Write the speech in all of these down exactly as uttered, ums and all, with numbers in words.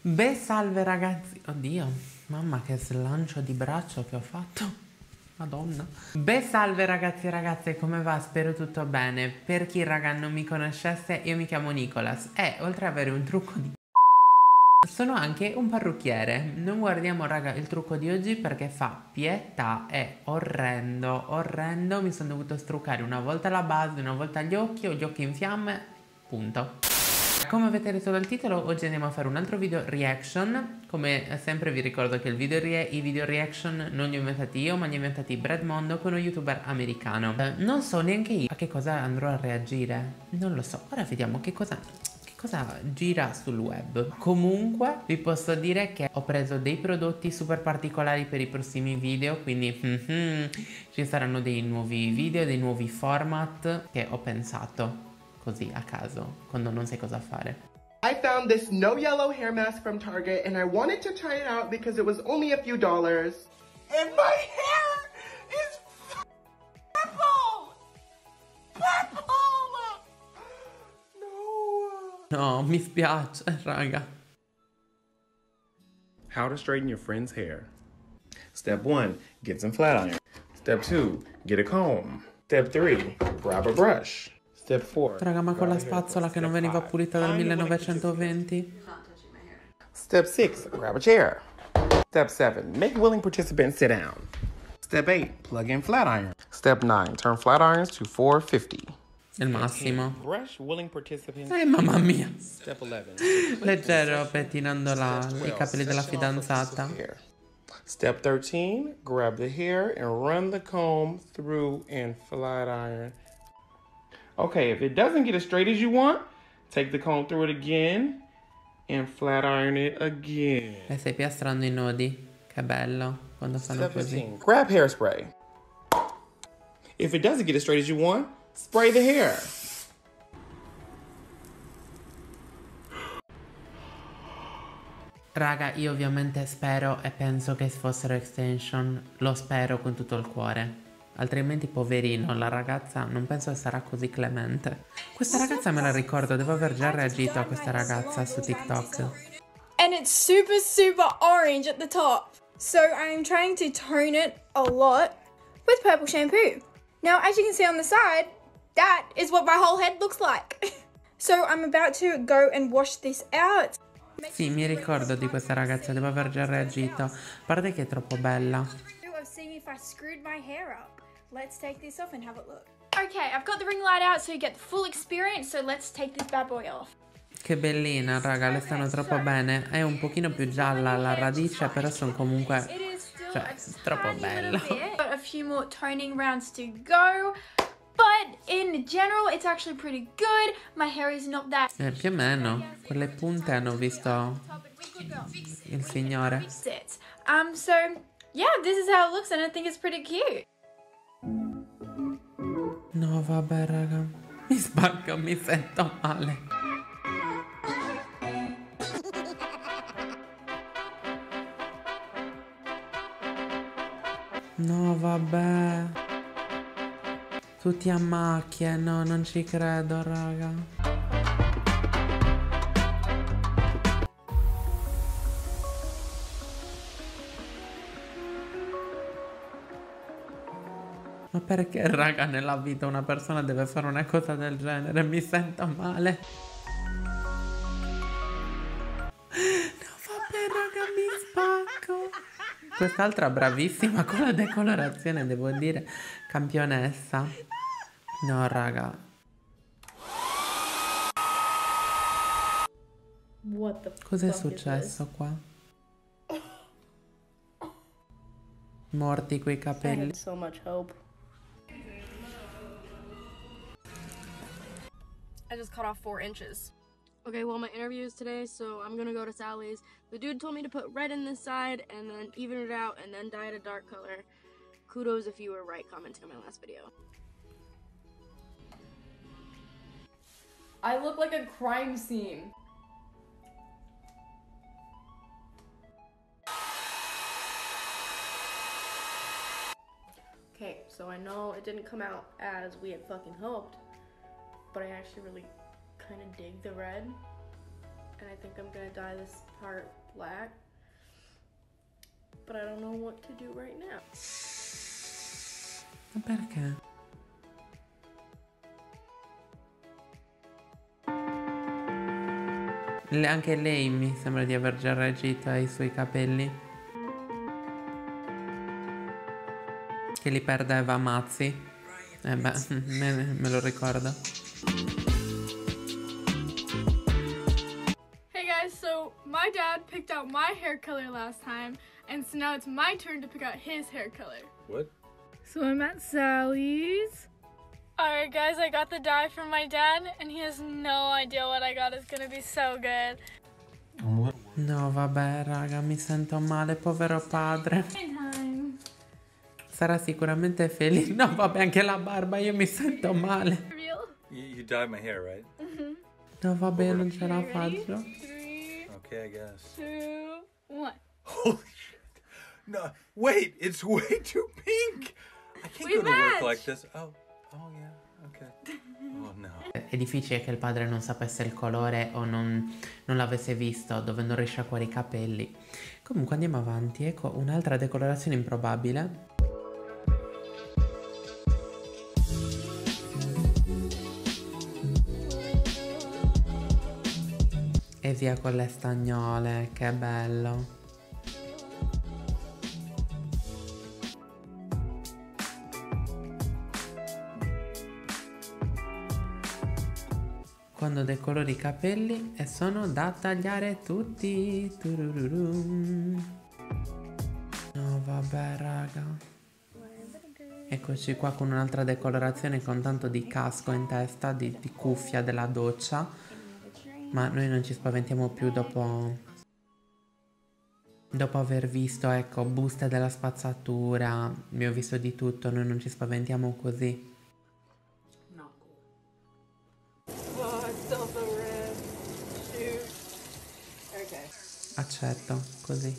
Beh, salve ragazzi. Oddio, mamma che slancio di braccio che ho fatto. Madonna. Beh, salve ragazzi e ragazze, come va? Spero tutto bene. Per chi raga non mi conoscesse, io mi chiamo Nicolas e oltre ad avere un trucco di sono anche un parrucchiere. Non guardiamo raga il trucco di oggi perché fa pietà, è orrendo, orrendo. Mi sono dovuto struccare una volta la base, una volta gli occhi, ho gli occhi in fiamme, punto. Come avete letto dal titolo, oggi andiamo a fare un altro video reaction. Come sempre vi ricordo che il video i video reaction non li ho inventati io, ma li ho inventati Brad Mondo, con uno youtuber americano. Eh, non so neanche io a che cosa andrò a reagire. Non lo so. Ora vediamo che cosa... cosa gira sul web. Comunque vi posso dire che ho preso dei prodotti super particolari per i prossimi video, quindi mm-hmm, ci saranno dei nuovi video, dei nuovi format che ho pensato così a caso quando non sai cosa fare. I found this no yellow hair mask from Target and I wanted to try it out because it was only a few dollars. And my hair is purple! Purple! No. No, mi spiace, raga. How to straighten your friend's hair. Step one, get some flat iron. Step two, get a comb. Step three, grab a brush. Step four. Raga, ma con la spazzola che non veniva pulita dal millenovecentoventi. Step six, grab a chair. Step seven, make willing participants sit down. Step eight, plug in flat iron. Step nine, turn flat irons to four fifty. Il massimo. Brush willing participants. Eh, mamma mia. Step eleven. Leggero, pettinando la, i capelli della fidanzata. Step thirteen, grab the hair and run the comb through and flat iron. Okay, if it doesn't get as straight as you want, take the comb through it again and flat iron it again. E stai piastrando i nodi. Che bello quando fanno così. fifteen, grab hairspray. If it doesn't get as straight as you want, spray the hair. Raga, io ovviamente spero e penso che fossero extension. Lo spero con tutto il cuore. Altrimenti poverino, la ragazza non penso che sarà così clemente. Questa ragazza me la ricordo, devo aver già reagito a questa ragazza su TikTok. And it's super super orange at the top. So I'm trying to tone it a lot with purple shampoo. Now as you can see on the side, that is what my whole head looks like. So I'm about to go and wash this out. Sì, mi ricordo di questa ragazza, devo aver già reagito. A parte che è troppo bella. Of seeing if I screwed my hair up. Let's take this off and have a look. Okay, I've got the ring light out so you get the full experience, so let's take this bad boy off. Che bellina, raga, le stanno troppo bene. È un pochino più gialla la radice, però sono comunque, cioè, troppo bella. Got a few more toning rounds to go, but in general it's actually pretty good. My hair is not that. Eh, più o meno, quelle punte hanno visto il signore. Um, so yeah, this is how it looks and I think it's pretty cute. No, vabbè, raga. Mi spacco, mi sento male. No, vabbè. Tutti a macchie. No, non ci credo, raga. Ma perché, raga, nella vita una persona deve fare una cosa del genere? Mi sento male. No, vabbè, raga, mi spacco. Quest'altra bravissima con la decolorazione, devo dire. Campionessa. No, raga. Cos'è successo qua? Morti quei capelli. I had so much hope. I just cut off four inches. Okay, well, my interview is today, so I'm gonna go to Sally's. The dude told me to put red in this side and then even it out and then dye it a dark color. Kudos if you were right commenting on my last video. I look like a crime scene. Okay, so I know it didn't come out as we had fucking hoped, but I actually really kind of dig the red. and I think I'm gonna dye this part black, but I don't know what to do right now. Ma perché? Le- anche lei mi sembra di aver già reagito ai suoi capelli. Che li perdeva a mazzi. Eh beh, me, me lo ricordo. Hey guys, so my dad picked out my hair color last time, and so now it's my turn to pick out his hair color. What? So I'm at Sally's. Alright guys, I got the dye from my dad, and he has no idea what I got. It's gonna be so good. What? No, vabbè, raga, mi sento male, povero padre. Time. Sarà sicuramente felice. No, vabbè, anche la barba, io mi sento male. Real? You, you dyed my hair, right? No, vabbè, non ce la Okay, ready? faccio. Three, Okay, I guess. two, one. Holy shit. No, wait, it's way too pink. I can't We go to work match. like this. Oh, oh yeah, okay. Oh no. È difficile che il padre non sapesse il colore o non, non l'avesse visto dovendo risciacquare i capelli. Comunque andiamo avanti. Ecco un'altra decolorazione improbabile. E via con le stagnole, che bello. Quando decolori i capelli e sono da tagliare tutti. Turururum. No, vabbè, raga. Eccoci qua con un'altra decolorazione con tanto di casco in testa, di, di cuffia della doccia. Ma noi non ci spaventiamo più dopo... Dopo aver visto, ecco, buste della spazzatura, abbiamo visto di tutto, noi non ci spaventiamo così. Oh, it's still so red. Shoot. Okay. Accetto, così.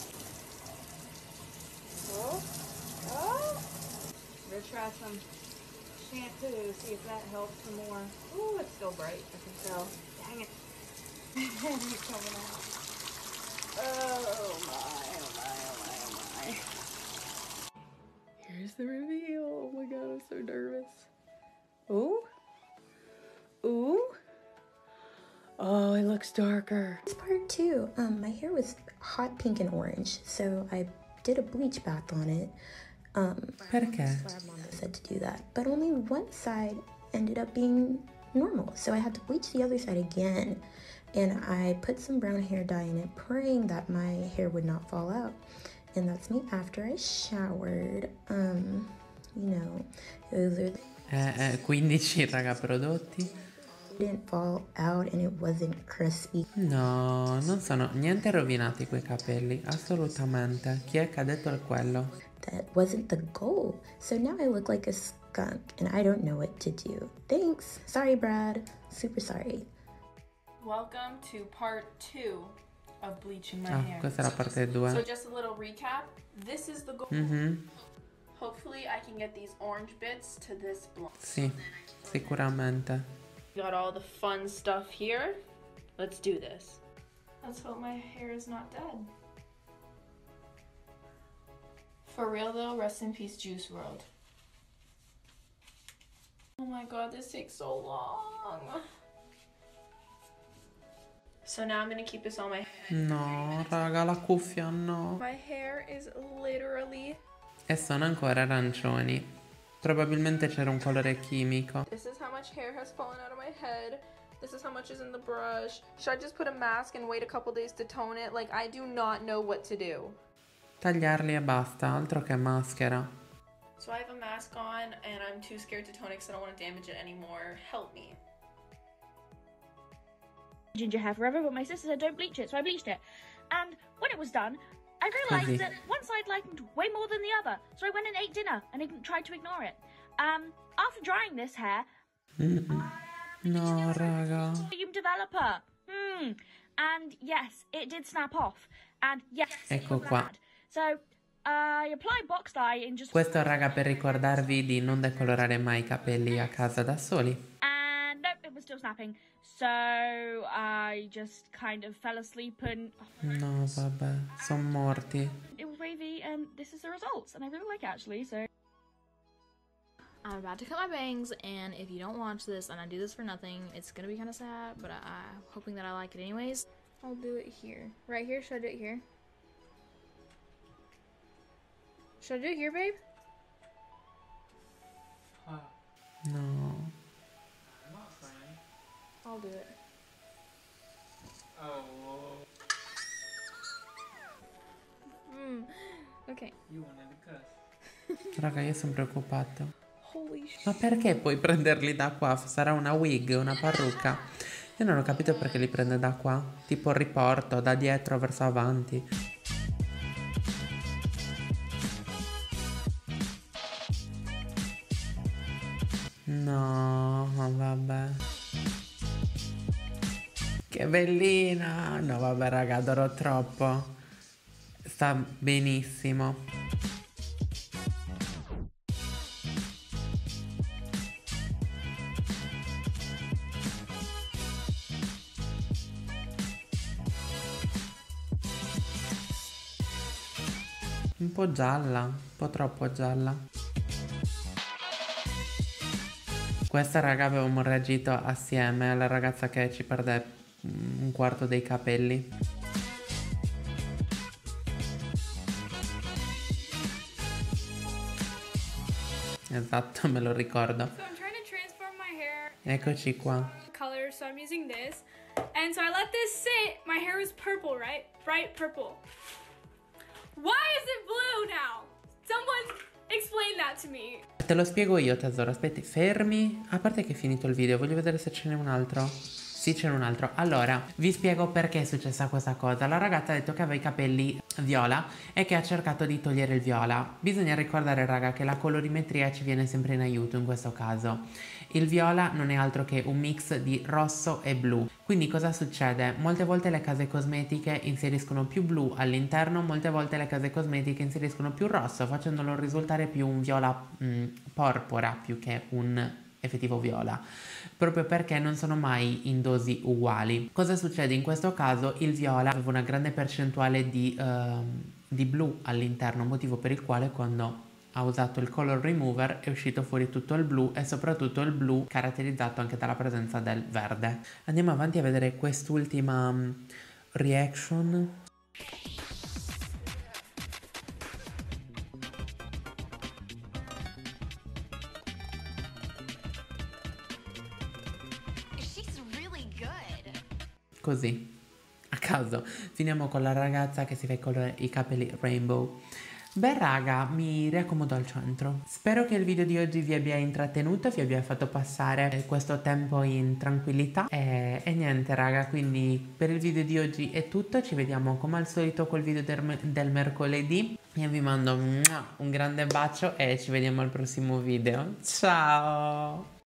Oh. Oh. I'm gonna try some shampoo, see if that helps some more. Ooh, it's still bright. I can tell. Dang it. It's coming out. Oh my, oh my, oh my, oh my. Here's the reveal. Oh my god, I'm so nervous. Ooh. Ooh. Oh, it looks darker. This part two, um, my hair was hot pink and orange, so I did a bleach bath on it. Um, Perché? Mom said to do that, but only one side ended up being normal, so I had to bleach the other side again. And I put some brown hair dye in it, praying that my hair would not fall out. And that's me after I showered. Um, you know, those are the Eh, eh, quindici, raga, prodotti. didn't fall out and it wasn't crispy. No, non sono niente rovinati quei capelli, assolutamente. Chi è che ha detto il quello? That wasn't the goal. So now I look like a skunk and I don't know what to do. Thanks. Sorry, Brad. Super sorry. Welcome to part two of bleaching my Ah, hair. questa è la parte So due. just a little recap. This is the goal. Mhm, Hopefully I can get these orange bits to this blonde. sì, sicuramente. Got all the fun stuff here. Let's do this. Let's hope my hair is not dead. For real though, rest in peace Juice world. Oh my god, this takes so long. So now I'm gonna keep this on my head. No, raga, la cuffia no. My hair is literally... E sono ancora arancioni. Probabilmente c'era un colore chimico. This is how much hair has fallen out of my head. This is how much is in the brush. Should I just put a mask and wait a couple days to tone it? Like, I do not know what to do. Tagliarli e basta, altro che maschera. So I have a mask on and I'm too scared to tone it because I don't want to damage it anymore. Help me. Ginger hair forever, but my sister said don't bleach it, so I bleached it. And when it was done, I realised Così. that one side lightened way more than the other, so I went and ate dinner and I tried to ignore it. Um, after drying this hair, Mm-mm. No, raga. volume developer. Hmm. And yes, it did snap off. And yes, it Ecco was qua. bad. So I applied box dye in just Questo, raga, per ricordarvi di non decolorare mai i capelli a casa da soli. and nope, it was still snapping. So I just kind of fell asleep and... No, vabbè, sono morti. It was wavy and this is the results and I really like it actually, so... I'm about to cut my bangs, and if you don't watch this and I do this for nothing, it's gonna be kind of sad, but I, I'm hoping that I like it anyways. I'll do it here. Right here? Should I do it here? Should I do it here, babe? No. I'll do it. Oh. Mm. Ok. Raga, io sono preoccupato. Holy shit. Ma perché puoi prenderli da qua? Sarà una wig, una parrucca? Io non ho capito perché li prende da qua. Tipo riporto, da dietro verso avanti. No, vabbè. Che bellina! No, vabbè, raga, adoro troppo. Sta benissimo. Un po' gialla, un po' troppo gialla. Questa raga avevamo reagito assieme alla ragazza che ci perde un quarto dei capelli. Esatto, me lo ricordo. So I'm trying to transform my hair. Eccoci qua. Color, so I'm using this. And so I let this sit. My hair was purple, right? Bright purple. Why is it blue now? Someone explain that to me. Te lo spiego io, tesoro. Aspetti, fermi. A parte che è finito il video, voglio vedere se ce n'è un altro. Sì, c'è un altro. Allora, vi spiego perché è successa questa cosa. La ragazza ha detto che aveva i capelli viola e che ha cercato di togliere il viola. Bisogna ricordare, raga, che la colorimetria ci viene sempre in aiuto in questo caso. Il viola non è altro che un mix di rosso e blu. Quindi cosa succede? Molte volte le case cosmetiche inseriscono più blu all'interno, molte volte le case cosmetiche inseriscono più rosso, facendolo risultare più un viola mh, porpora più che un effettivo viola, proprio perché non sono mai in dosi uguali. Cosa succede in questo caso? Il viola aveva una grande percentuale di, uh, di blu all'interno, motivo per il quale quando ha usato il color remover è uscito fuori tutto il blu e soprattutto il blu caratterizzato anche dalla presenza del verde. Andiamo avanti a vedere quest'ultima um, reaction. Così, a caso, finiamo con la ragazza che si fa i, colori, i capelli rainbow. Beh raga, mi riaccomodo al centro. Spero che il video di oggi vi abbia intrattenuto, vi abbia fatto passare questo tempo in tranquillità. E, e niente raga, quindi per il video di oggi è tutto. Ci vediamo come al solito col video del, del mercoledì. Io vi mando un grande bacio e ci vediamo al prossimo video. Ciao!